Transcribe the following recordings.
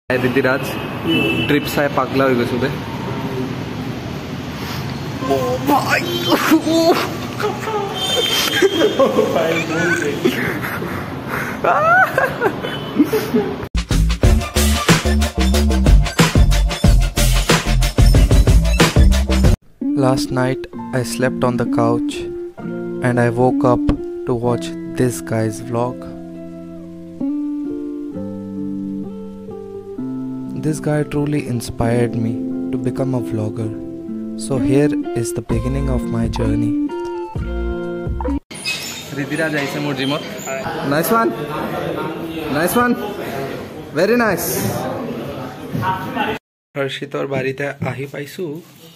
ऋतिराज trip चाय पागला हो गई बे Last night I slept on the couch and I woke up to watch this guy's vlog. This guy truly inspired me to become a vlogger. So here is the beginning of my journey. ऋतिराज आइसे मोर जिमत. Nice one. Nice one. Very nice. हर्षित और बारीते आही पाइसु.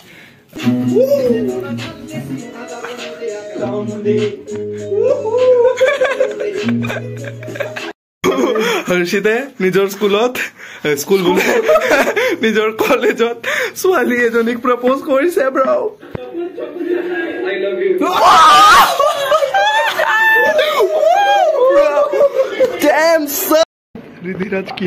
हर्षिते निजर school बोले निजर कॉलेजत स्वाली एजनिक propose কৰিছে bro. I love you. Damn son. Ritiraj की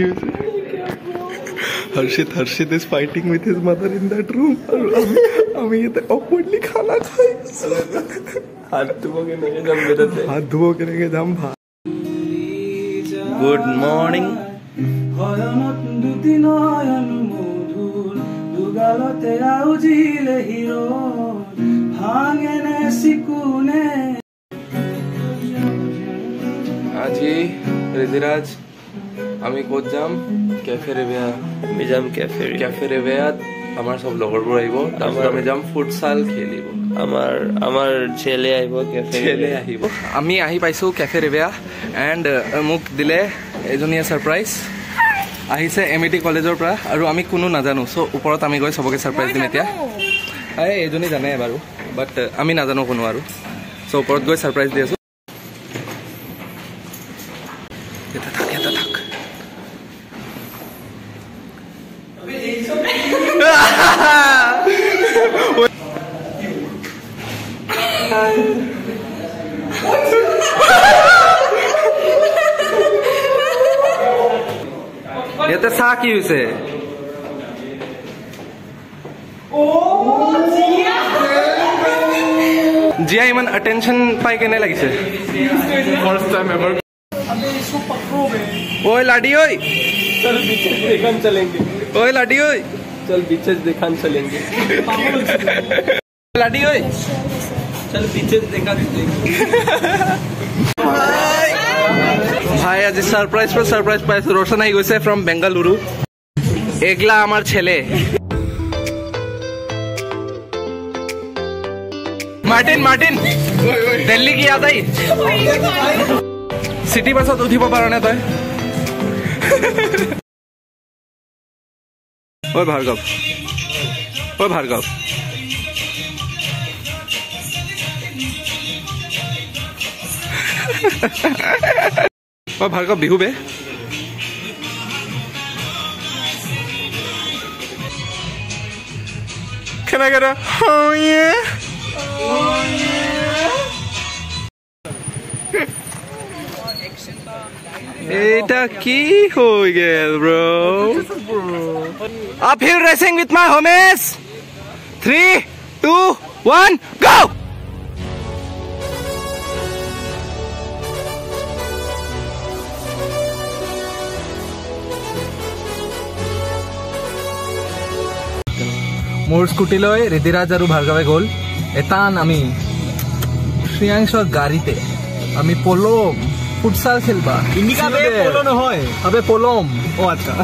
Harshit is fighting with his mother in that room. আমি এতে awkwardly খানা খাই. হাত ধুবো কেনে যাম ভাই. Good morning. আজি ঋতিরাজ আমি ক'ত যাম? ক্যাফে রেভিয়া. আমি যাম ক্যাফে রেভিয়াত আমার সব লগৰবোৰ আহিব. তাৰপিছত আমি যাম ফুটসাল খেলিব. আমাৰ ছেলে আহিব. আমি আহি পাইছো ক্যাফে ৰেভিয়া এণ্ড মোক দিলে এজনীয়ে সাৰপ্ৰাইজ আহিছে এমইটি কলেজৰ পৰা আৰু আমি কোনো নাজানো. সো ওপৰত আমি গৈ সবকে সাৰপ্ৰাইজ দিম এতিয়া. এজনী জানে বাৰু বাট আমি নাজানো কোনো আৰু. সো ওপৰত গৈ সাৰপ্ৰাইজ দি আছো. ইয়াতে চাহ কি হৈছে? জিয়া ইমান অটেনশন পাই কেনে লাগিছে? ओए लाडी ओए चल बीचेस देखन चलेंगे. ओए लाडी ओए चल बीचेस देखन चलेंगे. लाडी ओए चल बीचेस देखन चलेंगे. ভাই আজি সারপ্রাইজ পাইছো. রোশন আই গৈছে ফ্রম বেঙ্গালুরু. এগলা আমার ছেলে মার্টিন দিল্লী কি আদাই সিটি বাসত উঠিব পাৰ নে তই? ওই ভাৰ্গৱ বিহু বে. Can I get a oh yeah? এটা কি হয়ে গেল bro? Uphill racing with my homies. 3, 2, 1, go! मोर स्कूटी लय ऋतिराज और भार्गवे गल. एतान आमी श्रियांशर गाड़ीते आमी पलम ফুটসাল খেলবা. ইন্ডিকা বে পলো নহয় আবে পলম. ও আচ্ছা.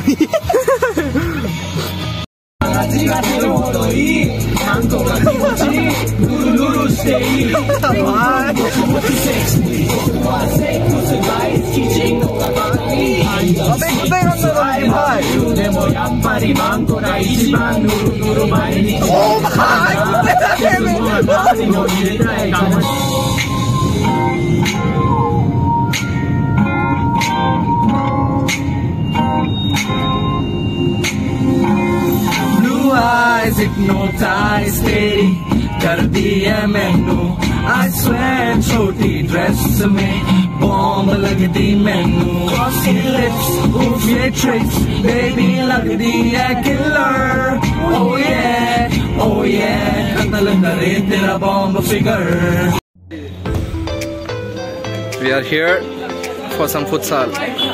Hypnotize steady कर दिया मैनू. I swear छोटी ड्रेस में बॉम्ब लगती मैनू. Glossy lips, oof ये tricks, baby कर दिया किलर oh yeah कत्ल करे तेरा bomb figure We are here for some futsal.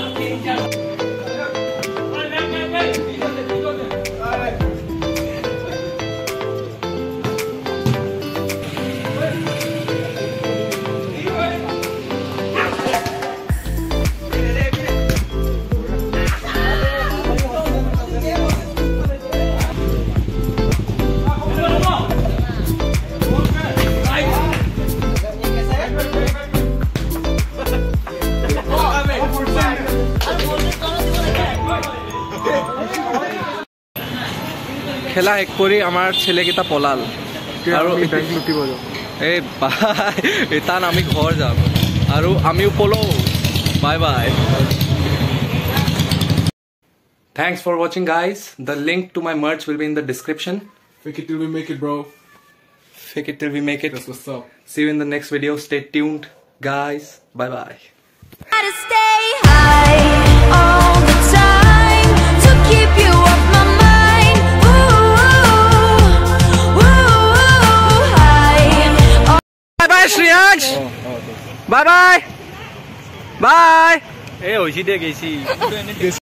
খেলা শেষ কৰি আমাৰ ছেলেকেইটা পলাল আৰু এই ইতান আমি ঘৰ যাম আৰু আমিও পলো bye bye Thanks for watching guys. The link to my merch will be in the description. Fake it till we make it, bro. Fake it till we make it. That's what's up. See you in the next video. Stay tuned guys. Bye bye. Gotta stay high all the time to keep you off my mind. High. Bye bye Shriyans. Bye bye. Bye. Hey, hoje de gesi.